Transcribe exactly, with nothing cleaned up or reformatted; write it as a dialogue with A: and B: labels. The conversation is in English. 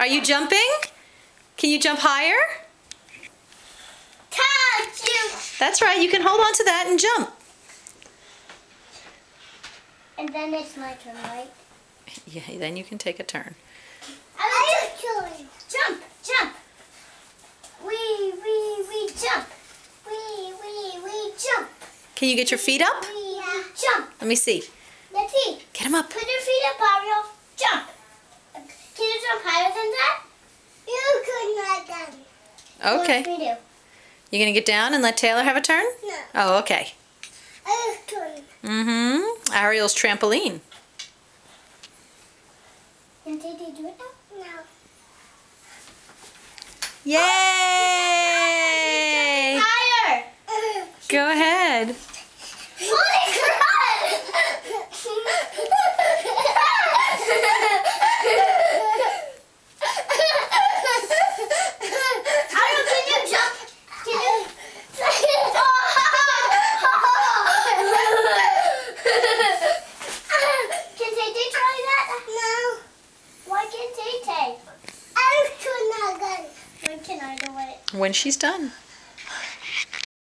A: Are you jumping? Can you jump higher?
B: Touch you.
A: That's right. You can hold on to that and jump.
B: And then it's my turn, right?
A: Yeah, then you can take a turn.
B: I jump, jump. We, we, we jump. We, we, we jump.
A: Can you get your feet up?
B: We, yeah. Jump.
A: Let me see.
B: Let's see.
A: Get them up.
B: Put your feet up, Ariel. Jump. Can you jump higher than that? You could not done.
A: Okay.
B: What do we do?
A: You gonna get down and let Taylor have a turn?
B: No.
A: Oh, okay.
B: I turn.
A: Mm-hmm. Ariel's trampoline.
B: Can Tay Tay do it now? No.
A: Yay!
B: Higher.
A: Go ahead.
B: Holy crap! Ariel, can you jump? Can you? Can Tay Tay try that? No. Why can't Tay Tay? I could not go. When can I do it?
A: When she's done.